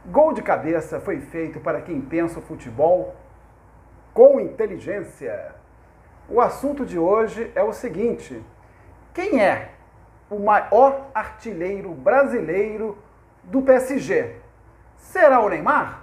Gol de cabeça foi feito para quem pensa o futebol com inteligência. O assunto de hoje é o seguinte: quem é o maior artilheiro brasileiro do PSG? Será o Neymar?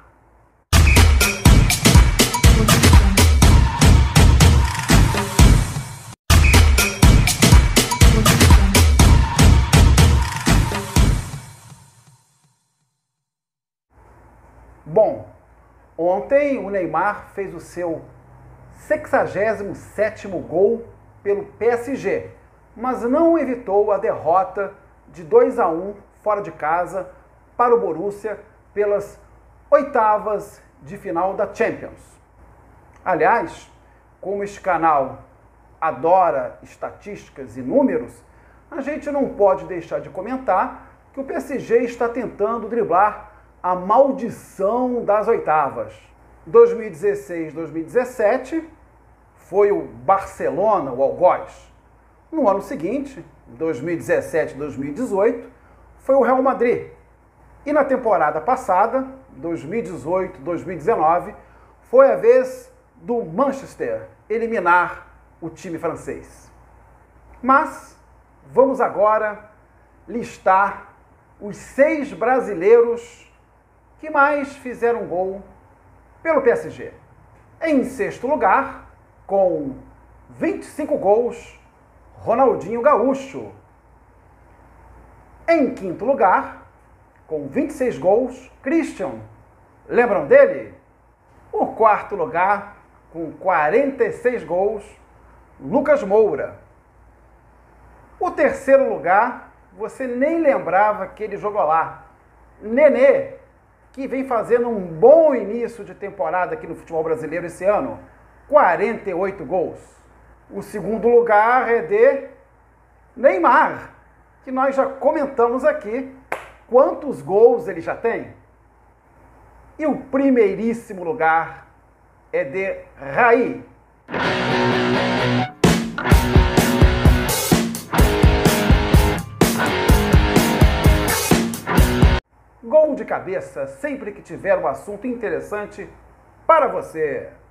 Bom, ontem o Neymar fez o seu 67º gol pelo PSG, mas não evitou a derrota de 2-1 fora de casa para o Borussia pelas oitavas de final da Champions. Aliás, como este canal adora estatísticas e números, a gente não pode deixar de comentar que o PSG está tentando driblar a maldição das oitavas. 2016-2017 foi o Barcelona, o algoz. No ano seguinte, 2017-2018, foi o Real Madrid. E na temporada passada, 2018-2019, foi a vez do Manchester eliminar o time francês. Mas vamos agora listar os 6 brasileiros que mais fizeram gol pelo PSG. Em sexto lugar, com 25 gols, Ronaldinho Gaúcho. Em quinto lugar, com 26 gols, Christian. Lembram dele? O quarto lugar, com 46 gols, Lucas Moura. O terceiro lugar, você nem lembrava que ele jogou lá, Nenê, que vem fazendo um bom início de temporada aqui no futebol brasileiro esse ano, 48 gols. O segundo lugar é de Neymar, que nós já comentamos aqui quantos gols ele já tem. E o primeiríssimo lugar é de Raí. Gol de cabeça sempre que tiver um assunto interessante para você.